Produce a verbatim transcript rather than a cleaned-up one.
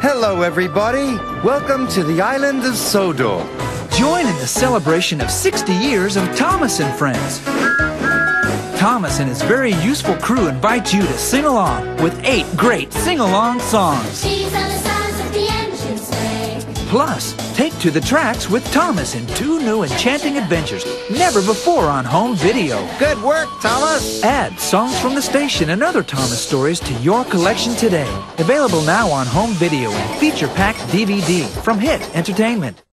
Hello, everybody. Welcome to the island of Sodor. Join in the celebration of sixty years of Thomas and Friends. Thomas and his very useful crew invite you to sing along with eight great sing-along songs. These are the sounds of the engine sleigh. Plus, take to the tracks with Thomas in two new enchanting adventures never before on home video. Good work, Thomas. Add songs from the station and other Thomas stories to your collection today. Available now on home video and feature-packed D V D from Hit Entertainment.